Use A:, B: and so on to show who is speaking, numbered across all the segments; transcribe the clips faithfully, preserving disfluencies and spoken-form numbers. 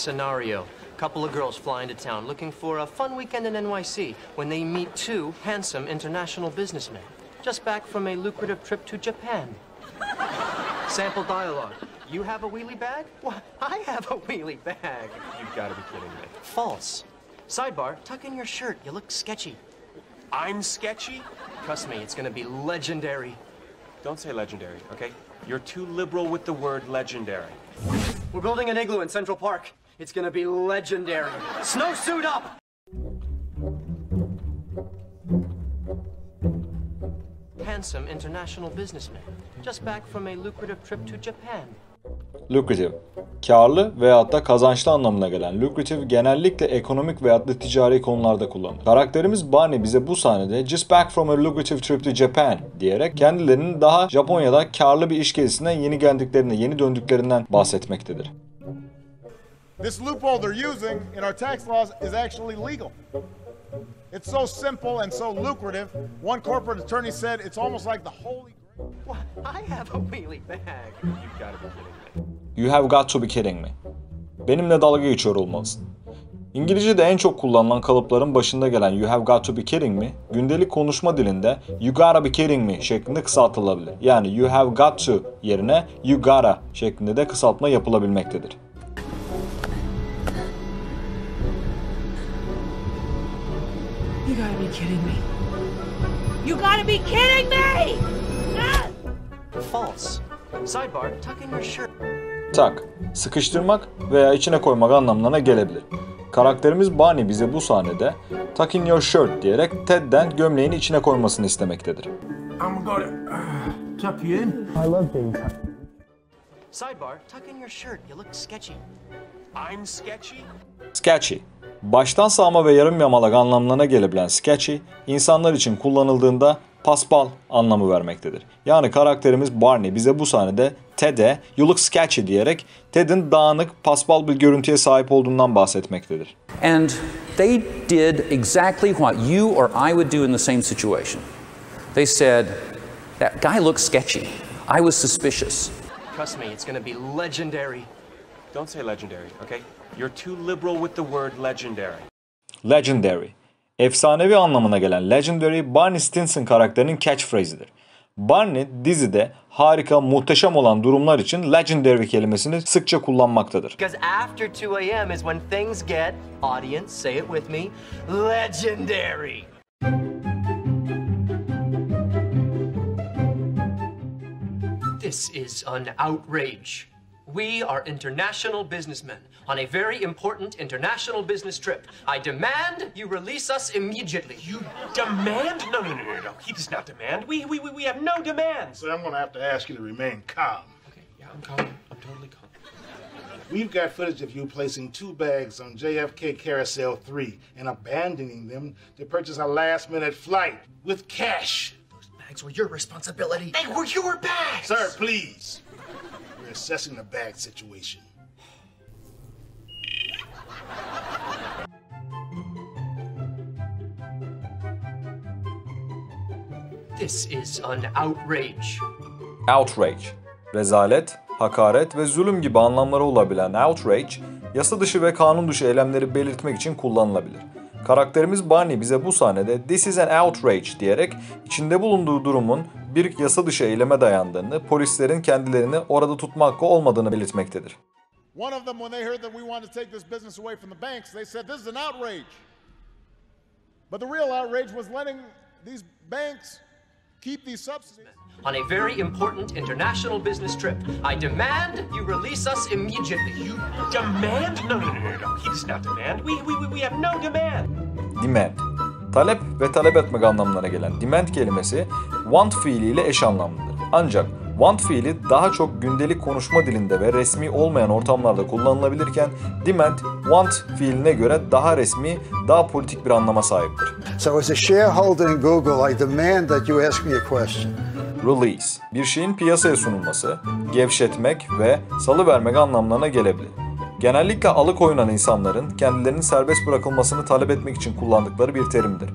A: scenario. Couple of girls fly into town looking for a fun weekend in N Y C when they meet two handsome international businessmen just back from a lucrative trip to Japan. Sample dialogue. You have a wheelie bag? Well, I have a wheelie bag.
B: You've got to be kidding me.
A: False. Sidebar, tuck in your shirt. You look sketchy.
B: I'm sketchy?
A: Trust me, it's gonna be legendary.
B: Don't say legendary, okay? You're too liberal with the word legendary.
A: We're building an igloo in Central Park. It's gonna be legendary. Snowsuit up! Handsome international businessman, just back from a lucrative trip to Japan.
C: Lucrative, karlı veyahut da kazançlı anlamına gelen lucrative genellikle ekonomik veyahut da ticari konularda kullanılır. Karakterimiz Barney bize bu sahnede just back from a lucrative trip to Japan diyerek kendilerinin daha Japonya'da karlı bir iş gezisinden yeni geldiklerini, yeni döndüklerinden bahsetmektedir.
D: This loophole they're using in our tax laws is actually legal. It's so simple and so lucrative. One corporate attorney said it's almost like the holy grail.
A: Well, I have a wheelie bag.
B: You've got to be kidding me.
C: You have got to be kidding me. Benimle dalga geçiyor olmalısın. İngilizce'de en çok kullanılan kalıpların başında gelen you have got to be kidding me, gündelik konuşma dilinde you gotta be kidding me şeklinde kısaltılabilir. Yani you have got to yerine you gotta şeklinde de kısaltma yapılabilmektedir.
E: You gotta be kidding me. You gotta be kidding me! Ah!
A: False. Sidebar, tuck in your shirt.
C: Tak, sıkıştırmak veya içine koymak anlamına gelebilir. Karakterimiz Barney bize bu sahnede tuck in your shirt diyerek Ted'den gömleğini içine koymasını istemektedir.
F: I'm gonna uh, tuck you in.
G: I love being tucked.
A: Sidebar, tuck in your shirt. You look sketchy.
B: I'm sketchy?
C: Sketchy, baştan sağma ve yarım yamalak anlamlarına gelebilen sketchy, insanlar için kullanıldığında paspal anlamı vermektedir. Yani karakterimiz Barney bize bu sahnede Ted'e you look sketchy diyerek Ted'in dağınık, paspal bir görüntüye sahip olduğundan bahsetmektedir.
H: And they did exactly what you or I would do in the same situation. They said, that guy looks sketchy. I was suspicious.
A: Trust me, it's gonna be legendary.
B: Don't say legendary, okay? You're too liberal with the word legendary.
C: Legendary, efsanevi anlamına gelen legendary, Barney Stinson karakterinin catchphrase'idir. Barney dizide harika, muhteşem olan durumlar için legendary kelimesini sıkça kullanmaktadır.
A: Because after two a m is when things get, audience, say it with me, legendary. This is an outrage. We are international businessmen on a very important international business trip. I demand you release us immediately.
B: You demand? No, no, no, no, no. He does not demand. We, we, we, we have no demands.
D: So I'm going to have to ask you to remain calm.
B: Okay, yeah, I'm calm. I'm totally calm.
D: We've got footage of you placing two bags on J F K Carousel three and abandoning them to purchase a last-minute flight with cash.
A: Those bags were your responsibility. They were your bags!
D: Sir, please. We're assessing the bag situation.
A: This is an outrage.
C: Outrage, rezalet, hakaret ve zulüm gibi anlamları olabilen outrage, yasa dışı ve kanun dışı eylemleri belirtmek için kullanılabilir. Karakterimiz Barney bize bu sahnede "This is an outrage" diyerek içinde bulunduğu durumun bir yasa dışı eyleme dayandığını, polislerin kendilerini orada tutma hakkı olmadığını belirtmektedir.
D: One of them, when they heard that we wanted to take this business away from the banks, they said this is an outrage. But the real outrage was letting these banks keep these subsidies.
A: On a very important international business trip, I demand you release us immediately.
B: You demand? No, no, no, no, no. He does not demand. We, we, we, we have no demand.
C: Demand, talep ve talep etmek anlamlarına gelen demand kelimesi want fiiliyle eş anlamlıdır. Ancak want fiili daha çok gündelik konuşma dilinde ve resmi olmayan ortamlarda kullanılabilirken demand, want fiiline göre daha resmi, daha politik bir anlama sahiptir.
G: So as a shareholder in Google, I demand that you ask me a question.
C: Release, bir şeyin piyasaya sunulması, gevşetmek ve salıvermek anlamlarına gelebilir. Genellikle alıkoyulan insanların kendilerinin serbest bırakılmasını talep etmek için kullandıkları bir terimdir.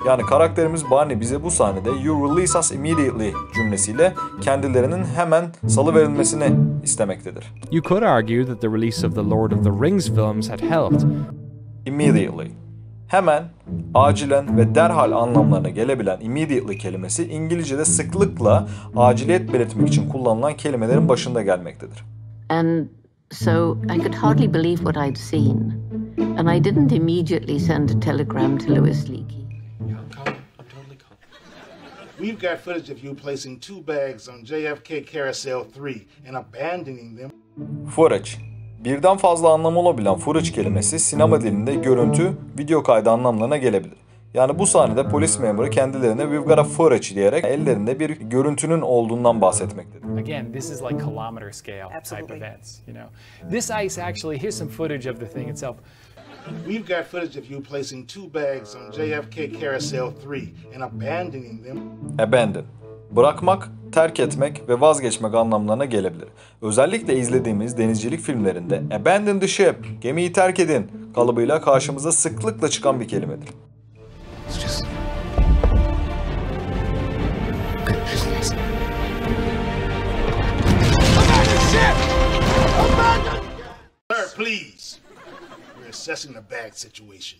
C: Yani karakterimiz Barney bize bu sahnede "You release us immediately" cümlesiyle kendilerinin hemen salıverilmesini istemektedir.
I: You could argue that the release of the Lord of the Rings films had helped.
C: Immediately. Hemen, acilen ve derhal anlamlarına gelebilen immediately kelimesi İngilizce'de sıklıkla aciliyet belirtmek için kullanılan kelimelerin başında gelmektedir.
J: And so I could hardly believe what I'd seen. And I didn't immediately send a telegram to Louis Leakey.
B: Yeah, I'm calm. I'm totally calm.
K: We've got footage of you placing two bags on J F K Carousel three and abandoning them.
C: Footage. Birden fazla anlamı olabilen footage kelimesi sinema dilinde görüntü, video kaydı anlamlarına gelebilir. Yani bu sahnede polis memuru kendilerine "We've got a footage" diyerek ellerinde bir görüntünün olduğundan bahsetmektedir.
L: Again, this is like kilometer scale type events, you know. This ice actually, here's some footage of the thing itself.
K: We've got footage of you placing two bags on J F K Carousel three and abandoning them.
C: Abandon. Bırakmak, terk etmek ve vazgeçmek anlamlarına gelebilir. Özellikle izlediğimiz denizcilik filmlerinde "abandon the ship", gemiyi terk edin kalıbıyla karşımıza sıklıkla çıkan bir kelimedir.
K: Just... Sir, please. We're assessing the bag situation.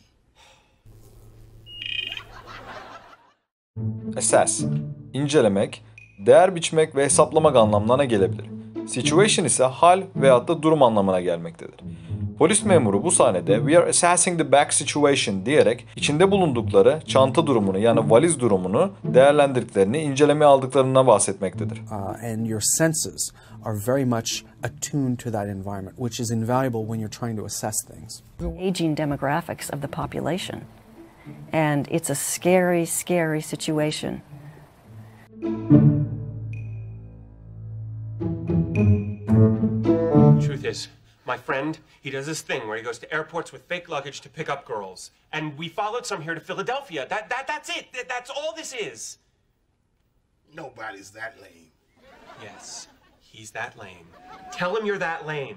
C: Assess, incelemek, değer biçmek ve hesaplamak anlamlarına gelebilir. Situation ise hal veyahut da durum anlamına gelmektedir. Polis memuru bu sahnede "We are assessing the bag situation" diyerek içinde bulundukları çanta durumunu yani valiz durumunu değerlendirdiklerini, incelemeye aldıklarından bahsetmektedir.
M: Uh, and your senses are very much attuned to that environment, which is invaluable when you're trying to assess things.
N: Aging demographics of the population. And it's a scary, scary situation.
B: Truth is, my friend, he does this thing where he goes to airports with fake luggage to pick up girls. And we followed some here to Philadelphia. That, that, that's it. That, that's all this is.
K: Nobody's that lame.
B: Yes, he's that lame. Tell him you're that lame.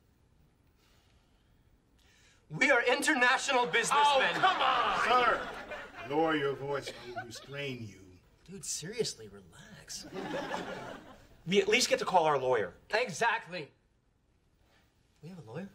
A: We are international businessmen.
B: Oh, come on!
K: Sir, lower your voice or we'll restrain you.
A: Dude, seriously, relax.
B: We at least get to call our lawyer.
A: Exactly. We have a lawyer?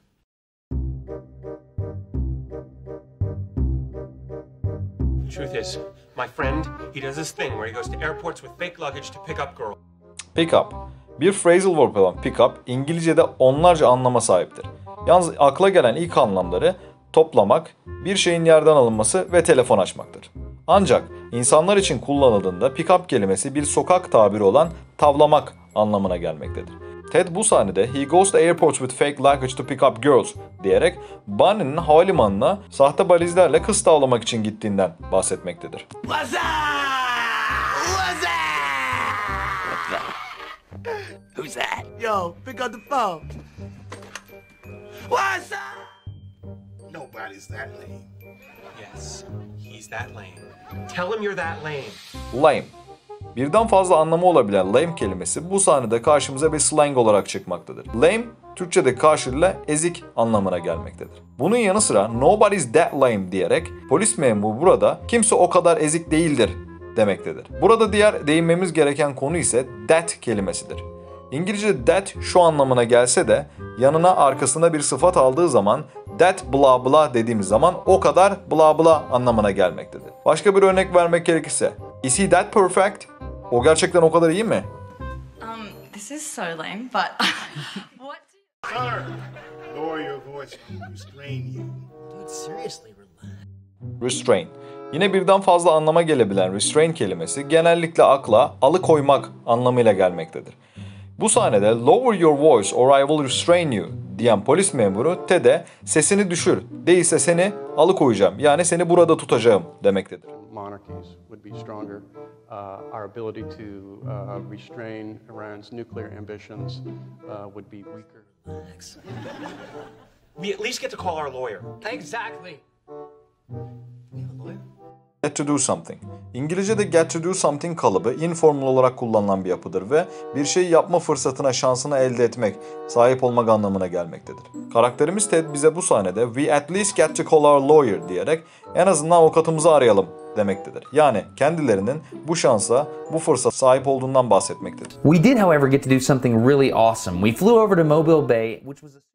B: Truth is, my friend, he does this thing where he goes to airports with fake luggage to pick up girls.
C: Pick up. Bir phrasal verb olan pick up, İngilizce'de onlarca anlama sahiptir. Yalnız akla gelen ilk anlamları toplamak, bir şeyin yerden alınması ve telefon açmaktır. Ancak insanlar için kullanıldığında pick up kelimesi bir sokak tabiri olan tavlamak anlamına gelmektedir. Ted bu sahnede "He goes to airports with fake luggage to pick up girls" diyerek Barney'nin havalimanına sahte valizlerle kız tavlamak için gittiğinden bahsetmektedir.
F: What's up? What's up? Who's that? Yo, pick up the phone. What's up?
K: Nobody's that lame.
B: Yes, he's that lame. Tell him you're that lame.
C: Lame. Birden fazla anlamı olabilen lame kelimesi bu sahnede karşımıza bir slang olarak çıkmaktadır. Lame, Türkçedeki karşılığıyla ezik anlamına gelmektedir. Bunun yanı sıra "Nobody's that lame" diyerek polis memuru burada "kimse o kadar ezik değildir" demektedir. Burada diğer değinmemiz gereken konu ise that kelimesidir. İngilizce that şu anlamına gelse de yanına arkasına bir sıfat aldığı zaman that blah blah dediğimiz zaman o kadar blah blah anlamına gelmektedir. Başka bir örnek vermek gerekirse "Is he that perfect?" O gerçekten o kadar iyi mi?
O: Um, this is so lame, but what do you...
K: Sir, lower your voice or we'll restrain you.
A: Dude, seriously, relax.
C: Restrain. Yine birden fazla anlama gelebilen restrain kelimesi genellikle akla alıkoymak anlamıyla gelmektedir. Bu sahnede "Lower your voice or I will restrain you" diyen polis memuru Ted'e "sesini düşür, değilse seni alıkoyacağım, yani seni burada tutacağım" demektedir.
P: Monarchies would be stronger. Uh, our ability to uh, restrain Iran's nuclear ambitions uh, would be weaker.
A: Relax.
B: We at least get to call our lawyer.
A: Exactly. We have a lawyer?
C: Get to do something. İngilizce'de get to do something kalıbı informal olarak kullanılan bir yapıdır ve bir şeyi yapma fırsatına, şansına elde etmek, sahip olmak anlamına gelmektedir. Karakterimiz Ted bize bu sahnede "We at least get to call our lawyer" diyerek en azından avukatımızı arayalım demektedir. Yani kendilerinin bu şansa, bu fırsata sahip olduğundan bahsetmektedir.
Q: We did, however, get to do something really awesome. We flew over to Mobile Bay, which was a